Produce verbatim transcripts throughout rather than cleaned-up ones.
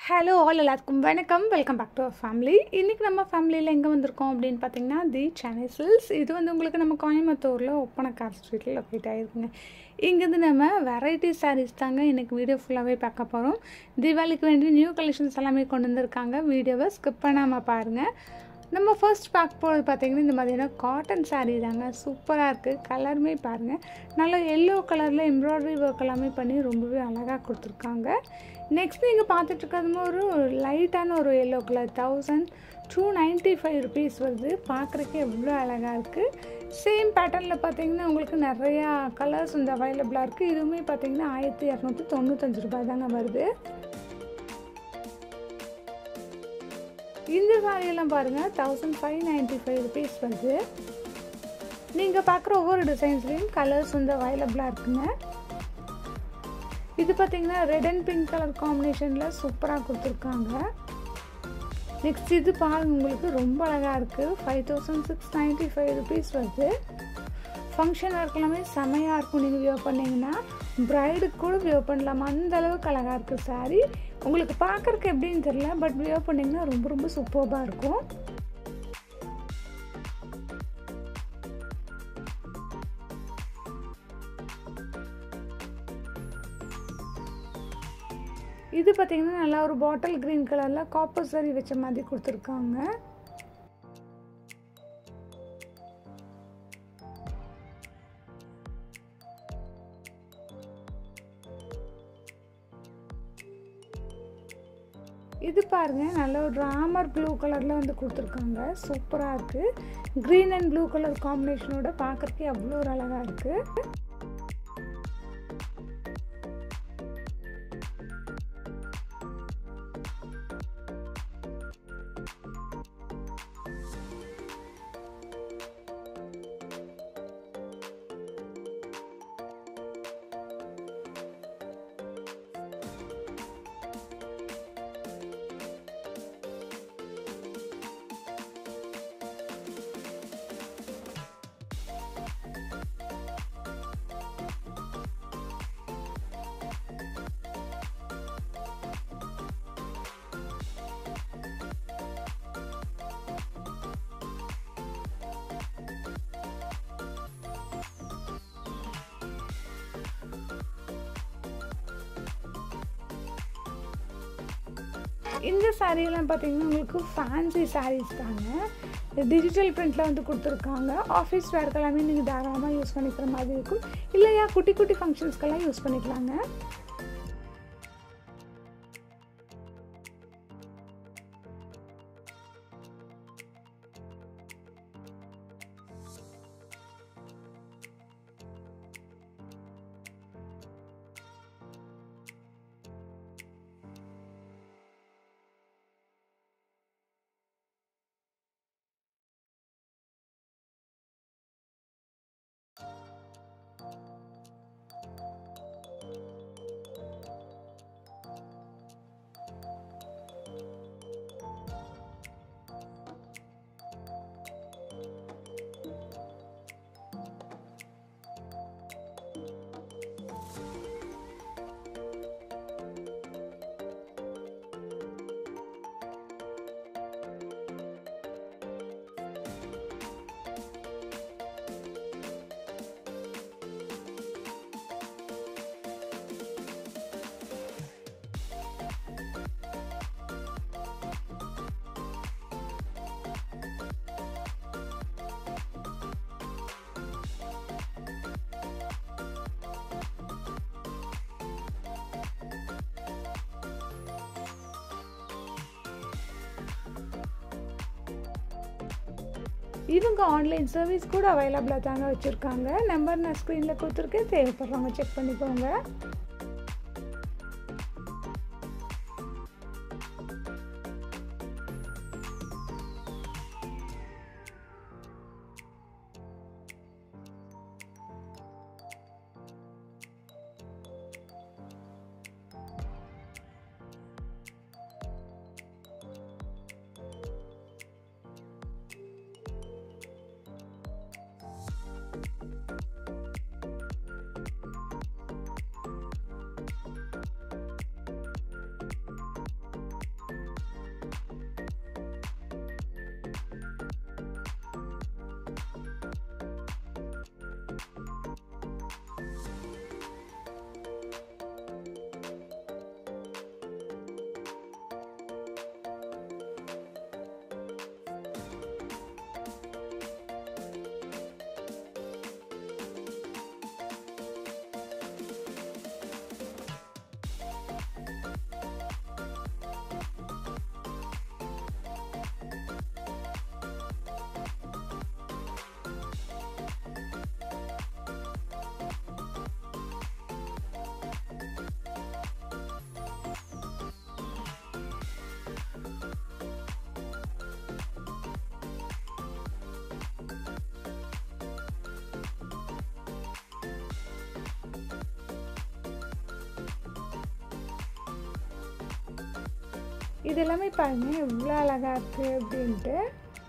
Hello all எல்லாத்துக்கும் வணக்கம். Welcome back to our family. இன்றைக்கி நம்ம ஃபேமிலியில் எங்கே வந்திருக்கோம் அப்படின்னு பார்த்தீங்கன்னா தி சென்னை சில்க்ஸ். இது வந்து உங்களுக்கு நம்ம கோயம்புத்தூரில் ஒப்பனக்கார் ஸ்ட்ரீட்டில் லொக்கேட் ஆகிருக்குங்க. இங்கேருந்து நம்ம வெரைட்டி சாரீஸ் தாங்க இன்றைக்கி வீடியோ ஃபுல்லாகவே பார்க்க போகிறோம். தீபாவளிக்கு வேண்டிய நியூ கலெக்ஷன்ஸ் எல்லாமே கொண்டு வந்திருக்காங்க. வீடியோவை ஸ்கிப் பண்ணாமல் பாருங்கள். நம்ம ஃபர்ஸ்ட் பார்க்க போகிறது பார்த்திங்கன்னா இந்த மாதிரியான காட்டன் சாரீ தாங்க. சூப்பராக இருக்குது. கலருமே பாருங்கள், நல்லா எல்லோ கலரில் எம்ப்ராய்டரி ஒர்க் எல்லாமே பண்ணி ரொம்பவே அழகாக கொடுத்துருக்காங்க. நெக்ஸ்ட் நீங்கள் பார்த்துட்ருக்கிறதுமே ஒரு லைட்டான ஒரு yellow colour thousand two ninety five rupees வருது. பார்க்குறக்கே எவ்வளோ அழகாக இருக்குது. சேம் பேட்டர்னில் பார்த்தீங்கன்னா உங்களுக்கு நிறையா கலர்ஸ் வந்து அவைலபிளாக இருக்குது. இதுவுமே பார்த்தீங்கன்னா ஆயிரத்தி இரநூத்தி தொண்ணூத்தஞ்சு ரூபாய் தாங்க வருது. இந்த சாரியெல்லாம் பாருங்கள் thousand five ninety five rupees வருது. நீங்கள் பார்க்குற ஒவ்வொரு டிசைன்ஸ்லேயும் கலர்ஸ் வந்து அவைலபிளாக இருக்குங்க. இது பார்த்தீங்கன்னா ரெட் அண்ட் பிங்க் கலர் காம்பினேஷனில் சூப்பராக கொடுத்துருக்காங்க. நெக்ஸ்ட் இது பாருங்க, உங்களுக்கு ரொம்ப அழகாக இருக்குது. Five thousand six ninety five rupees வருது. ஃபங்க்ஷன் இருக்கலாமே செமையாக இருக்கும். நீங்கள் வியர் பண்ணிங்கன்னா ப்ரைடுக்கு கூட வியர் பண்ணலாம். அந்த அளவுக்கு அழகாக இருக்குது சாரீ. உங்களுக்கு பார்க்குறக்கு எப்படின்னு தெரியல, பட் வியர் பண்ணிங்கன்னா ரொம்ப ரொம்ப சூப்பராக இருக்கும். இது பார்த்தீங்கன்னா நல்லா ஒரு பாட்டில் கிரீன் கலரில் காப்பர் சாரி வச்ச மாதிரி கொடுத்துருக்காங்க. இது பாருங்க, நல்ல ஒரு ராமர் ப்ளூ கலரில் வந்து கொடுத்துருக்காங்க. சூப்பராக இருக்குது. க்ரீன் அண்ட் ப்ளூ கலர் காம்பினேஷனோட பார்க்குறக்கே அவ்வளோ ஒரு அழகாக இருக்குது. இந்த சாரீலாம் பார்த்தீங்கன்னா உங்களுக்கு ஃபேன்சி சாரீஸ் தாங்க. டிஜிட்டல் பிரிண்டில் வந்து கொடுத்துருக்காங்க. ஆஃபீஸ் வேர்க்கு எல்லாமே நீங்கள் தாராளமாக யூஸ் பண்ணிக்கிற மாதிரி இருக்கும். இல்லையா குட்டி குட்டி ஃபங்க்ஷன்ஸ்க்கெல்லாம் யூஸ் பண்ணிக்கலாங்க. இவங்க ஆன்லைன் சர்வீஸ் கூட அவைலபிளாக தாங்க வச்சுருக்காங்க. நம்பர் நான் ஸ்க்ரீனில் கொடுத்துருக்கேன். தேவைப்படுறவங்க செக் பண்ணிக்கோங்க. இது எல்லாமே பாருங்கள் எவ்வளோ அழகாக இருக்குது அப்படின்ட்டு.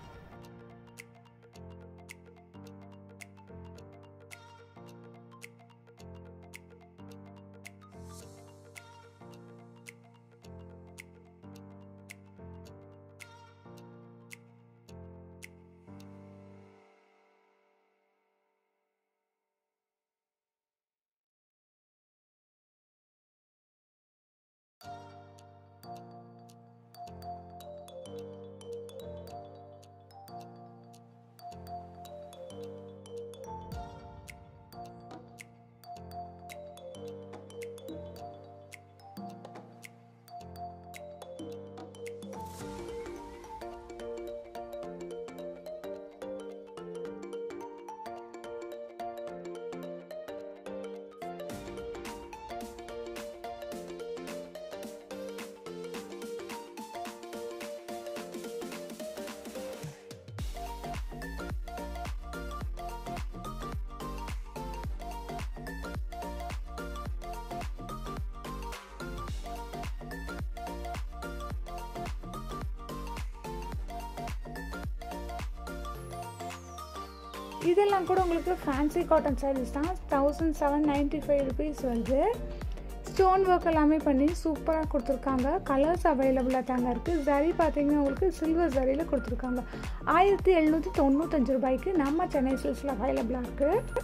இதெல்லாம் கூட உங்களுக்கு ஃபேன்சி காட்டன் சாரீஸ் தான். Thousand seven ninety five rupees வருது. ஸ்டோன் ஒர்க் எல்லாமே பண்ணி சூப்பராக கொடுத்துருக்காங்க. கலர்ஸ் அவைலபிளாக தாங்க இருக்குது. ஜரி பார்த்தீங்கன்னா உங்களுக்கு சில்வர் ஜரியில் கொடுத்துருக்காங்க. ஆயிரத்தி எழுநூற்றி தொண்ணூத்தஞ்சு ரூபாய்க்கு நம்ம சென்னை சில்க்ஸில் அவைலபிளாக இருக்குது.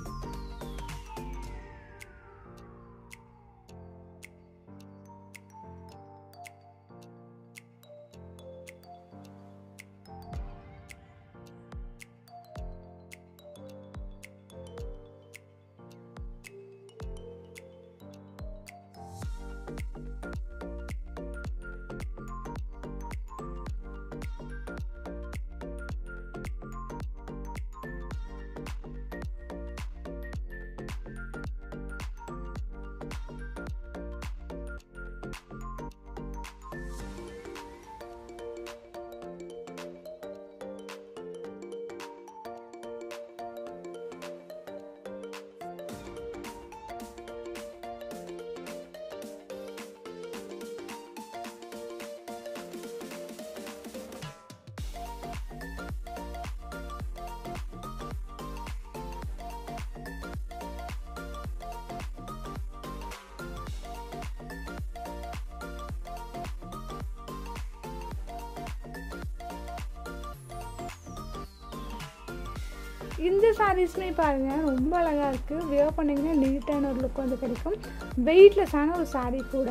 இந்த சாரீஸ்மே பாருங்கள் ரொம்ப அழகாக இருக்குது. வியர் பண்ணிங்கன்னா நீட்டான ஒரு லுக் வந்து கிடைக்கும். வெயிட்லெஸ்ஸான ஒரு சாரீ கூட.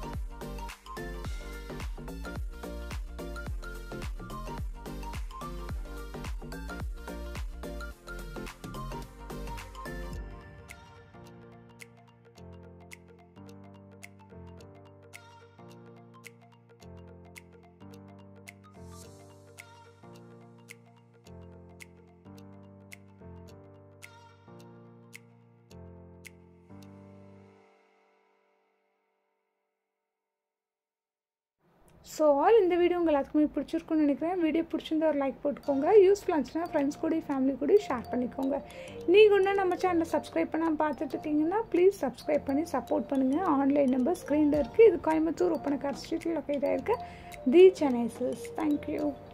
ஸோ ஆல் இந்த வீடியோ உங்கள் எல்லாத்துக்குமே பிடிச்சிருக்குன்னு நினைக்கிறேன். வீடியோ பிடிச்சிருந்தா ஒரு லைக் போட்டுக்கோங்க. யூஸ்ஃபுல்லாக இருந்துச்சுன்னா ஃப்ரெண்ட்ஸ் கூட ஃபேமிலி கூட ஷேர் பண்ணிக்கோங்க. நீங்கள் இன்னும் நம்ம சேனலை சப்ஸ்கிரைப் பண்ணாமல் பார்த்துட்டு இருக்கீங்கன்னா ப்ளீஸ் சப்ஸ்கிரைப் பண்ணி சப்போர்ட் பண்ணுங்கள். ஆன்லைன் நம்பர் ஸ்க்ரீனில் இருக்குது. இது கோயம்புத்தூர் ஒப்பனக்கார் ஸ்ட்ரீட்டில் லொக்கேட் ஆகிருக்கு தி சென்னை சில்க்ஸ். தேங்க்யூ.